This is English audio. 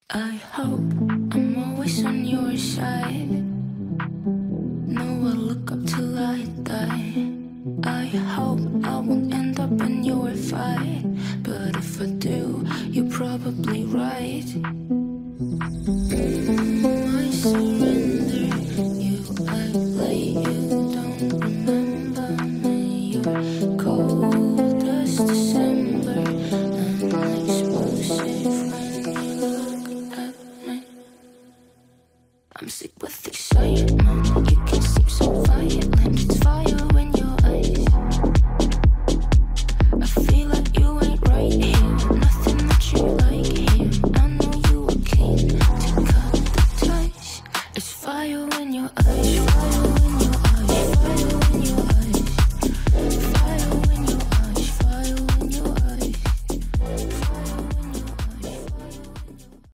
I hope I'm always on your side. No, I'll look up till I die. I hope I won't end up in your fight, but if I do, you're probably right. I surrender. You act like you don't remember me. You're cold as December. I'm explosive when you look at me. I'm sick with excitement.